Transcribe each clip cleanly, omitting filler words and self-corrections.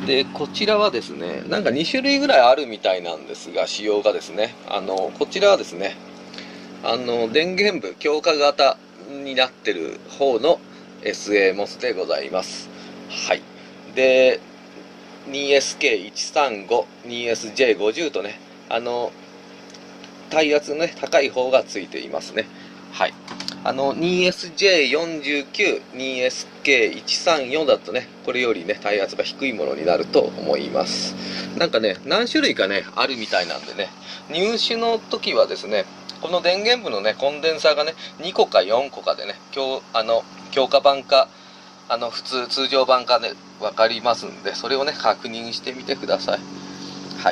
でこちらはですね、なんか2種類ぐらいあるみたいなんですが、仕様がですね、こちらはですね、電源部強化型になってる方の SA モスでございます。はい。で 2SK135、2SJ50 とね、体圧のね高い方がついていますね。はい。2SJ49、2SK134 だとね、これよりね体圧が低いものになると思います。なんかね、何種類かねあるみたいなんでね、入手の時はですね、この電源部のねコンデンサーがね2個か4個かでね、強化版か通常版かね分かりますんで、それをね確認してみてください。はい。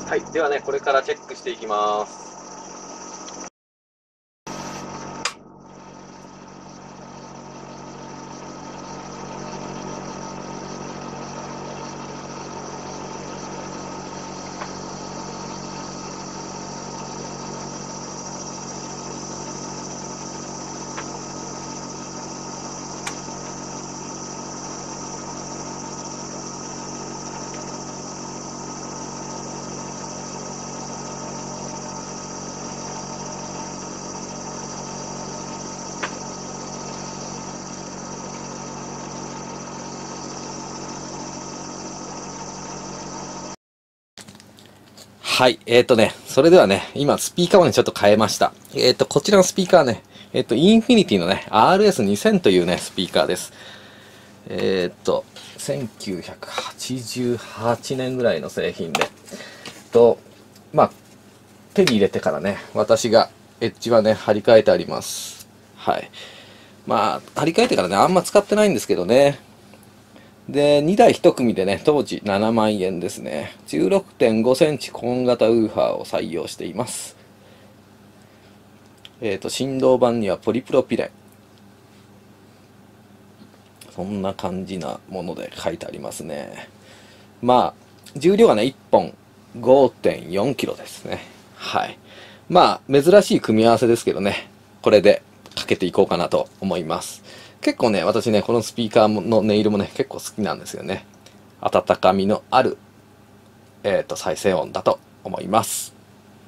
はい、ではね、これからチェックしていきます。はい。それではね、今スピーカーをね、ちょっと変えました。こちらのスピーカーはね、インフィニティのね、RS2000 というね、スピーカーです。1988年ぐらいの製品で、まあ、手に入れてからね、私がエッジはね、張り替えてあります。はい。まあ、張り替えてからね、あんま使ってないんですけどね。で、2台1組でね、当時7万円ですね。16.5 センチコン型ウーファーを採用しています。振動板にはポリプロピレン。そんな感じなもので書いてありますね。まあ、重量がね、1本 5.4 キロですね。はい。まあ、珍しい組み合わせですけどね、これでかけていこうかなと思います。結構ね、私ね、このスピーカーの音色もね、結構好きなんですよね。温かみのある、再生音だと思います。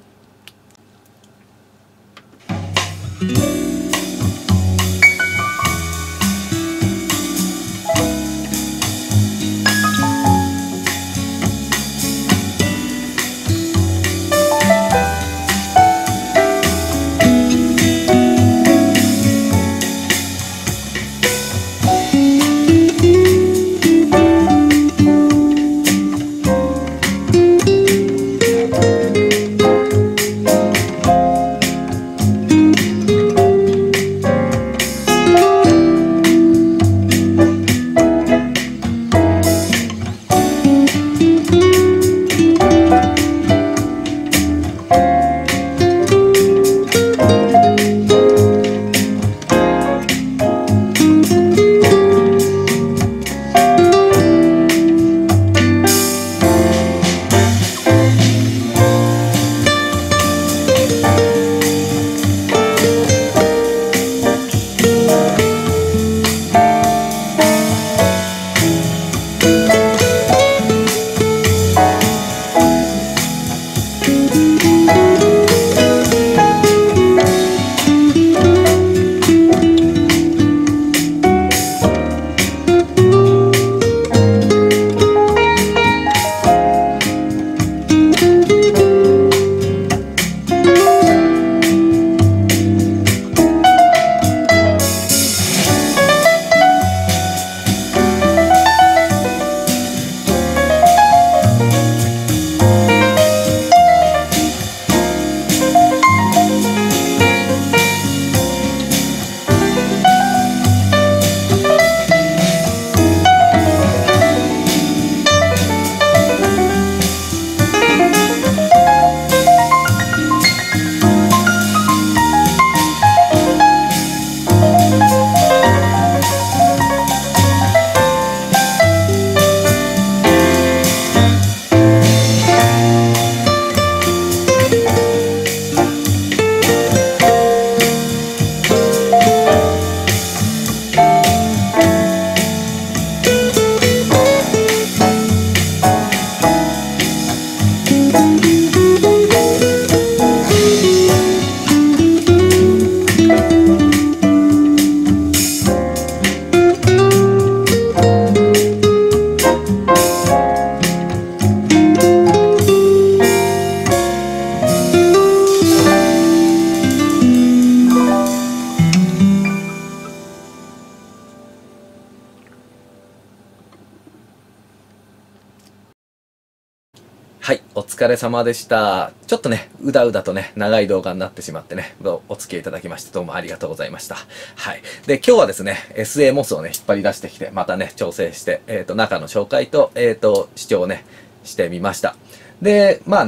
はい、お疲れ様でした。ちょっとね、うだうだとね、長い動画になってしまってね、お付き合いいただきましてどうもありがとうございました。はい。で、今日はですね、SA モスをね、引っ張り出してきて、またね、調整して、中の紹介と、視聴をね、してみました。で、まあね、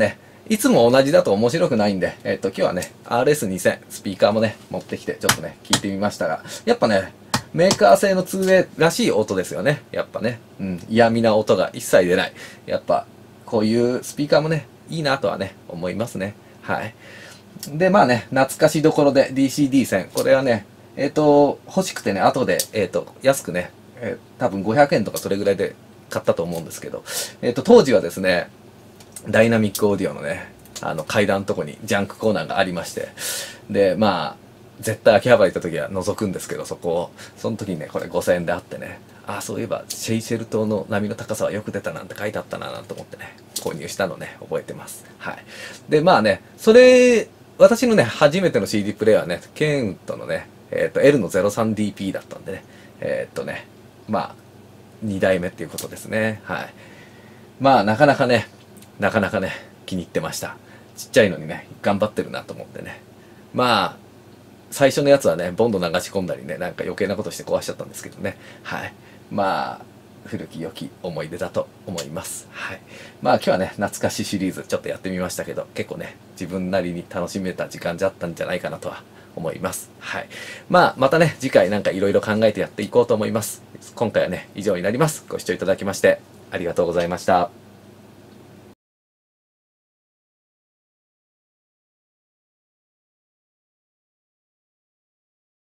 いつも同じだと面白くないんで、今日はね、RS2000、スピーカーもね、持ってきて、ちょっとね、聞いてみましたが、やっぱね、メーカー製の 2way らしい音ですよね。やっぱね、嫌味な音が一切出ない。やっぱ、こういうスピーカーもね、いいなとはね、思いますね。はい。で、まあね、懐かしどころで DCD1000。これはね、欲しくてね、後で、安くね、多分500円とかそれぐらいで買ったと思うんですけど、当時はですね、ダイナミックオーディオのね、階段のとこにジャンクコーナーがありまして、で、まあ、絶対秋葉原行った時は覗くんですけど、そこを、その時にね、これ5000円であってね、ああ、そういえば、シェイシェル島の波の高さはよく出たなんて書いてあったななんて思ってね、購入したのね、覚えてます。はい。で、まあね、私のね、初めての CD プレイヤーはね、ケントのね、L の 03DP だったんでね、まあ、2代目っていうことですね。はい。まあ、なかなかね、気に入ってました。ちっちゃいのにね、頑張ってるなと思ってね。まあ、最初のやつはね、ボンド流し込んだりね、なんか余計なことして壊しちゃったんですけどね。はい。まあ、古き良き思い出だと思います。はい。まあ今日はね、懐かしシリーズちょっとやってみましたけど、結構ね、自分なりに楽しめた時間だったんじゃないかなとは思います。はい。まあ、またね、次回なんかいろいろ考えてやっていこうと思います。今回はね、以上になります。ご視聴いただきまして、ありがとうございました。